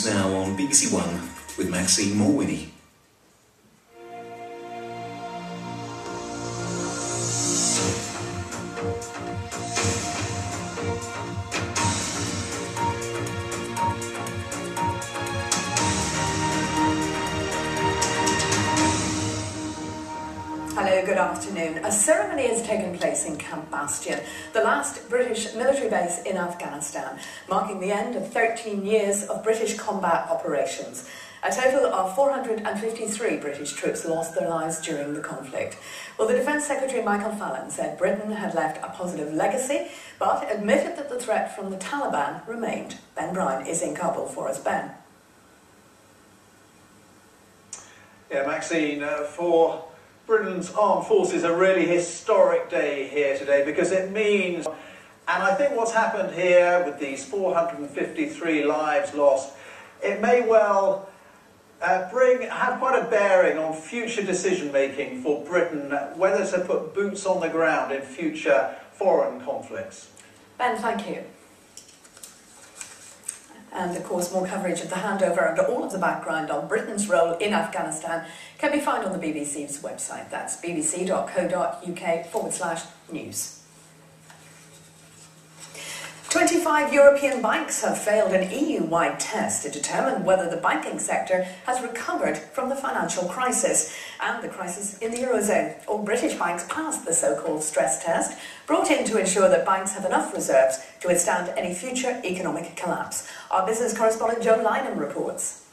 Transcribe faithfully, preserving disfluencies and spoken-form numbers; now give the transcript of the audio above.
News now on B B C One with Maxine Morwinnie. Hello, good afternoon. A ceremony has taken place in Camp Bastion, the last British military base in Afghanistan, marking the end of thirteen years of British combat operations. A total of four hundred fifty-three British troops lost their lives during the conflict. Well, the Defence Secretary Michael Fallon said Britain had left a positive legacy, but admitted that the threat from the Taliban remained. Ben Bryan is in Kabul for us. Ben. Yeah, Maxine, uh, for Britain's armed forces, a really historic day here today, because it means, and I think what's happened here with these four hundred fifty-three lives lost, it may well uh, bring have quite a bearing on future decision making for Britain, whether to put boots on the ground in future foreign conflicts. Ben, thank you. And of course, more coverage of the handover and all of the background on Britain's role in Afghanistan can be found on the B B C's website. That's bbc.co.uk forward slash news. twenty-five European banks have failed an E U-wide test to determine whether the banking sector has recovered from the financial crisis and the crisis in the Eurozone. All British banks passed the so-called stress test, brought in to ensure that banks have enough reserves to withstand any future economic collapse. Our business correspondent Joe Lynham reports.